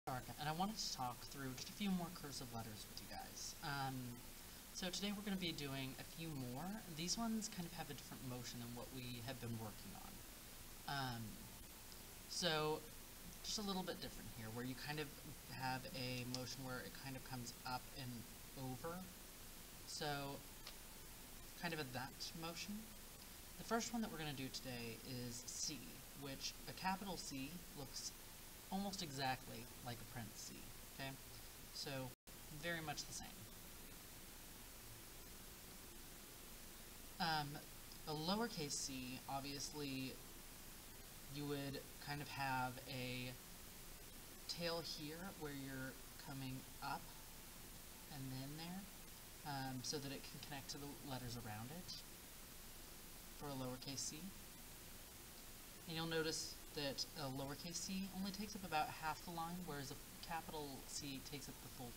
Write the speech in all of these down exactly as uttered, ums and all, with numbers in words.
And I wanted to talk through just a few more cursive letters with you guys. Um, so today we're going to be doing a few more. These ones kind of have a different motion than what we have been working on. Um, so just a little bit different here, where you kind of have a motion where it kind of comes up and over. So kind of a that motion. The first one that we're going to do today is C, which a capital C looks almost exactly like a print C, okay? So, very much the same. Um, a lowercase c, obviously, you would kind of have a tail here where you're coming up and then there, um, so that it can connect to the letters around it for a lowercase c. And you'll notice that a lowercase c only takes up about half the line, whereas a capital C takes up the full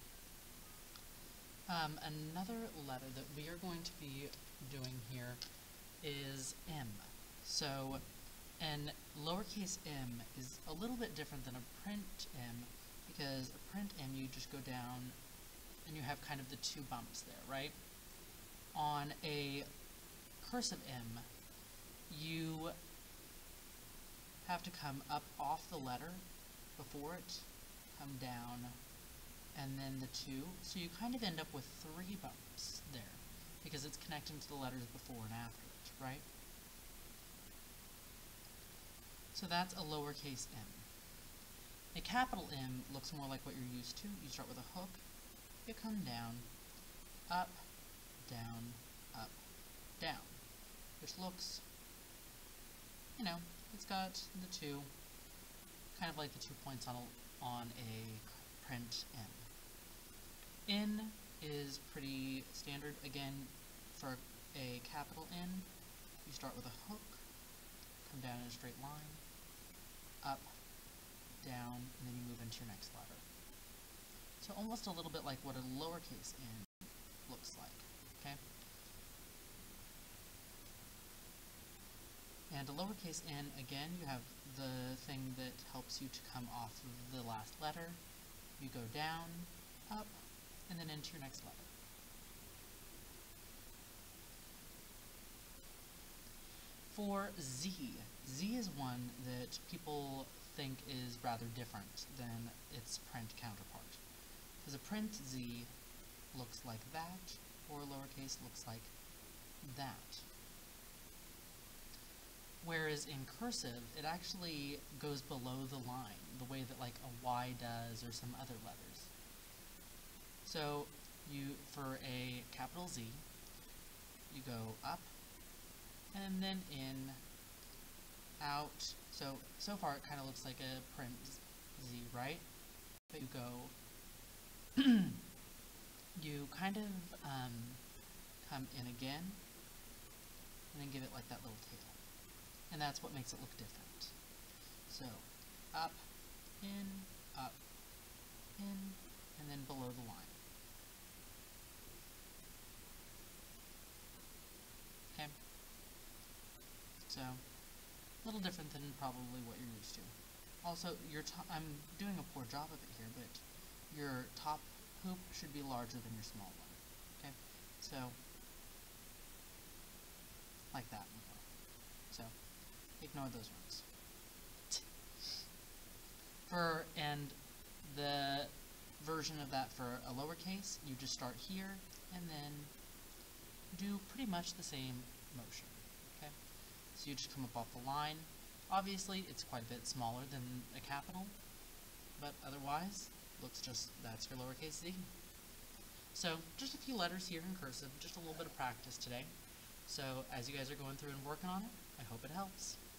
line. Um, another letter that we are going to be doing here is M. So, an lowercase m is a little bit different than a print m, because a print m you just go down and you have kind of the two bumps there, right? On a cursive m, you have to come up off the letter before it, come down, and then the two. So you kind of end up with three bumps there, because it's connecting to the letters before and after it, right? So that's a lowercase m. A capital M looks more like what you're used to. You start with a hook, you come down, up, down, up, down, which looks, you know, it's got the two, kind of like the two points on a, on a print N. N is pretty standard. Again, for a capital N, you start with a hook, come down in a straight line, up, down, and then you move into your next letter. So almost a little bit like what a lowercase n looks like, okay? And a lowercase n, again, you have the thing that helps you to come off of the last letter. You go down, up, and then into your next letter. For Z, Z is one that people think is rather different than its print counterpart. Because a print Z looks like that, or a lowercase looks like that. Whereas in cursive, it actually goes below the line, the way that like a Y does or some other letters. So you, for a capital Z, you go up, and then in, out. So, so far it kind of looks like a print Z, right? But you go, you kind of um, come in again, and then give it like that little tail. And that's what makes it look different. So, up, in, up, in, and then below the line. Okay? So, a little different than probably what you're used to. Also, your to I'm doing a poor job of it here, but your top hoop should be larger than your small one. Okay? So, like that. So, ignore those ones. For, and the version of that for a lowercase, you just start here, and then do pretty much the same motion, okay? So you just come up off the line. Obviously, it's quite a bit smaller than a capital, but otherwise, looks just, that's your lowercase z. So, just a few letters here in cursive, just a little bit of practice today. So, as you guys are going through and working on it, I hope it helps.